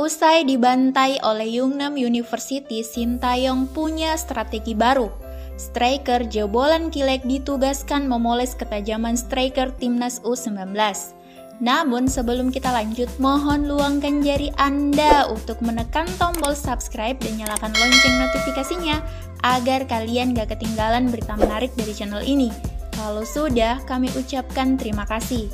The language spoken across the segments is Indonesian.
Usai dibantai oleh Yungnam University, Sintayong punya strategi baru. Striker jebolan Kilek ditugaskan memoles ketajaman striker timnas U19. Namun sebelum kita lanjut, mohon luangkan jari Anda untuk menekan tombol subscribe dan nyalakan lonceng notifikasinya agar kalian gak ketinggalan berita menarik dari channel ini. Kalau sudah, kami ucapkan terima kasih.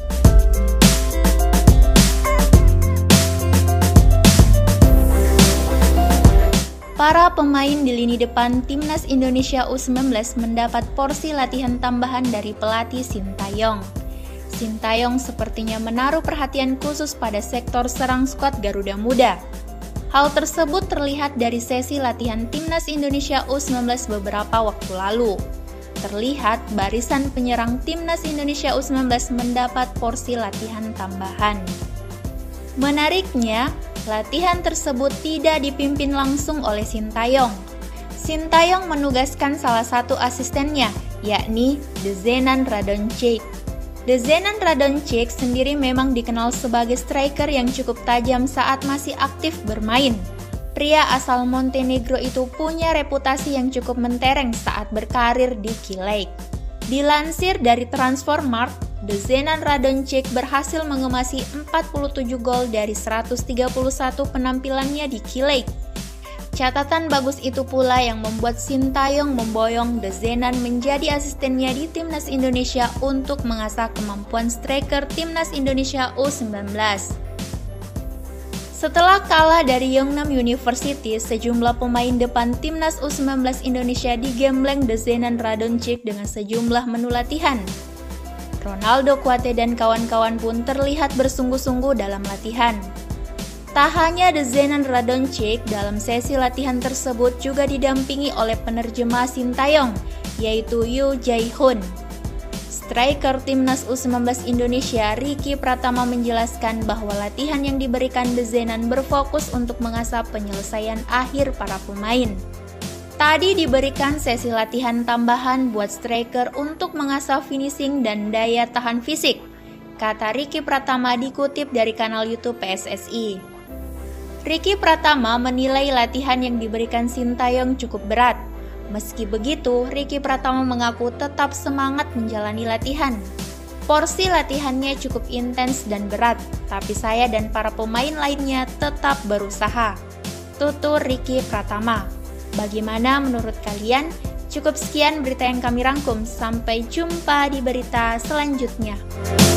Para pemain di lini depan Timnas Indonesia U19 mendapat porsi latihan tambahan dari pelatih Sintayong. Sintayong sepertinya menaruh perhatian khusus pada sektor serang skuad Garuda Muda. Hal tersebut terlihat dari sesi latihan Timnas Indonesia U19 beberapa waktu lalu. Terlihat barisan penyerang Timnas Indonesia U19 mendapat porsi latihan tambahan. Menariknya, latihan tersebut tidak dipimpin langsung oleh Sintayong. Sintayong menugaskan salah satu asistennya, yakni Dezenan Radonjic. Dezenan Radonjic sendiri memang dikenal sebagai striker yang cukup tajam saat masih aktif bermain. Pria asal Montenegro itu punya reputasi yang cukup mentereng saat berkarir di Kilek. Dilansir dari Transfermarkt, Dezenan Radonjic berhasil mengemasi 47 gol dari 131 penampilannya di Kilek. Catatan bagus itu pula yang membuat Sintayong memboyong Dezenan menjadi asistennya di Timnas Indonesia untuk mengasah kemampuan striker Timnas Indonesia U19. Setelah kalah dari Yungnam University, sejumlah pemain depan Timnas U19 Indonesia digembleng Dezenan Radonjic dengan sejumlah menu latihan. Ronaldo Kuate dan kawan-kawan pun terlihat bersungguh-sungguh dalam latihan. Tak hanya Dezenan Radonjic, dalam sesi latihan tersebut juga didampingi oleh penerjemah Sintayong, yaitu Yoo Jae-hoon. Striker Timnas U19 Indonesia, Ricky Pratama menjelaskan bahwa latihan yang diberikan Dezenan berfokus untuk mengasah penyelesaian akhir para pemain. Tadi diberikan sesi latihan tambahan buat striker untuk mengasah finishing dan daya tahan fisik, kata Ricky Pratama dikutip dari kanal YouTube PSSI. Ricky Pratama menilai latihan yang diberikan Sintayong cukup berat. Meski begitu, Ricky Pratama mengaku tetap semangat menjalani latihan. Porsi latihannya cukup intens dan berat, tapi saya dan para pemain lainnya tetap berusaha, tutur Ricky Pratama. Bagaimana menurut kalian? Cukup sekian berita yang kami rangkum. Sampai jumpa di berita selanjutnya.